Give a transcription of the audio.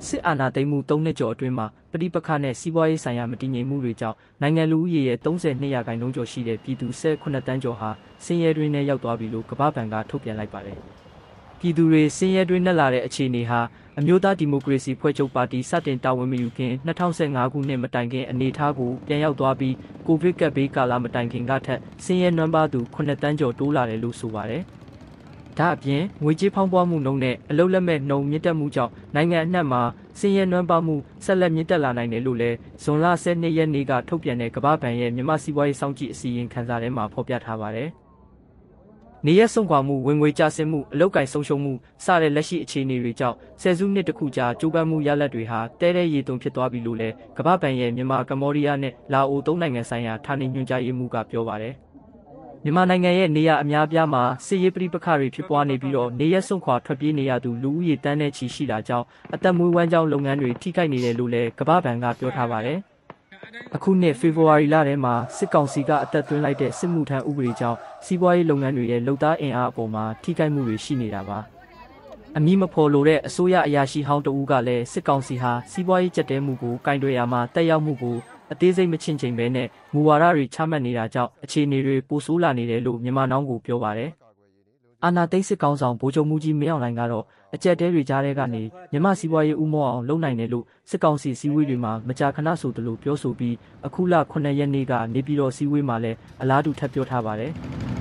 စစ်အာဏာသိမ်းမှု3နှစ်ကျော်အတွင်းမှာပဋိပက္ခနဲ့စီးပွားရေးဆိုင်ရာမတည်ငြိမ်မှုတွေကြောင့်နိုင်ငံလူဦးရေရဲ့32%ကျော်ရှိတဲ့ပြည်သူ18တန်းကျော်ဟာဆင်းရဲတွင်းထဲရောက်သွားပြီလို့ကမ္ဘာ့ဘဏ်ကထုတ်ပြန်လိုက်ပါတယ်။ပြည်သူတွေဆင်းရဲတွင်းနဲ့လာတဲ့အခြေအနေဟာအမျိုးသားဒီမိုကရေစီဖွဲ့ချုပ်ပါတီစတင်တာဝန်မယူခင်2015ခုနှစ်မတိုင်ခင်အနေအထားကိုပြန်ရောက်သွားပြီးကိုဗစ်ကပ်ဘေးကာလမတိုင်ခင်ကထက်ဆင်းရဲနွမ်းပါးသူ9တန်းကျော်တိုးလာတယ်လို့ဆိုပါတယ်။ဒါအပြင်ငွေကြေးဖောင်းပွားမှုနှုန်းနဲ့အလုပ်လက်မဲ့နှုန်းမြင့်တက်မှုကြောင့်နိုင်ငံအနှံ့မှာဆင်းရဲနွမ်းပါးမှုဆက်လက်မြင့်တက်လာနိုင်တယ်လို့လည်းဇွန်လ12ရက်နေ့ကထုတ်ပြန်တဲ့ကမ္ဘာ့ဘဏ်ရဲ့မြန်မာစီးပွားရေးစောင့်ကြည့်အစီရင်ခံစာထဲမှာဖော်ပြထားပါတယ်။နေရက်ဆုံးခွာမှုဝင်ငွေကျဆင်းမှုအလုပ်ကိုင်ဆုံးရှုံးမှုစတဲ့လက်ရှိအခြေအနေတွေကြောင့်ဆယ်စုနှစ်တစ်ခုကြာကြိုးပမ်းမှုရလဒ်တွေဟာတဲတဲ့ရေသွန်းဖြစ်သွားပြီလို့လည်းကမ္ဘာ့ဘဏ်ရဲ့မြန်မာကမ္ဘောဒီးယားနဲ့လာအို၃နိုင်ငံဆိုင်ရာဌာနေညွှန်ကြားရေးမှူးကပြောပါတယ်။မြန်မာနိုင်ငံရဲ့နေရအများပြားမှာစစ်ရေးပဋိပက္ခတွေဖြစ်ပွားနေပြီးတော့နေရက်ဆုံးခွာထွက်ပြေးနေရသူလူဦးရေတန်းနဲ့ချီရှိတာကြောင့်အသက်မွေးဝမ်းကြောင်းလုပ်ငန်းတွေထိခိုက်နေတယ်လို့လည်းကမ္ဘာ့ဘဏ်ကပြောထားပါတယ်။အခုနှစ်ဖေဖော်ဝါရီလထဲမှာစစ်ကောင်စီကအသက်သွင်းလိုက်တဲ့စစ်မှုထမ်းဥပဒေကြောင့်စီးပွားရေးလုပ်ငန်းတွေရဲ့လုပ်သားအင်အားအပေါ်မှာထိခိုက်မှုတွေရှိနေတာပါ။အမည်မဖော်လိုတဲ့အစိုးရအရာရှိဟောင်းတဦးကလည်းစစ်ကောင်စီဟာစီးပွားရေးကျပ်တဲမှုကိုကင်တွယ်ရမှာတက်ရောက်မှုကိုအသေးစိတ်မချင့်ချိန်ပဲနဲ့မူဝါဒတွေချမှတ်နေတာကြောင့်အခြေအနေတွေပိုဆိုးလာနေတယ်လို့မြန်မာနောင်ကိုပြောပါတယ်။အာဏာသိမ်းစစ်ကောင်ဆောင်ဗိုလ်ချုပ်မှုကြီးမင်းအောင်လှိုင်ကတော့အကြက်တဲတွေကြားထဲကနေမြန်မာစီးပွားရေးဥမောအောင်လုပ်နိုင်တယ်လို့စစ်ကောင်စီစည်းဝေးတွေမှာမကြာခဏဆိုသလိုပြောဆိုပြီးအခုလ9ရက်နေ့ကနေပြည်တော်စည်းဝေးမှာလည်းအလားတူထပ်ပြောထားပါတယ်။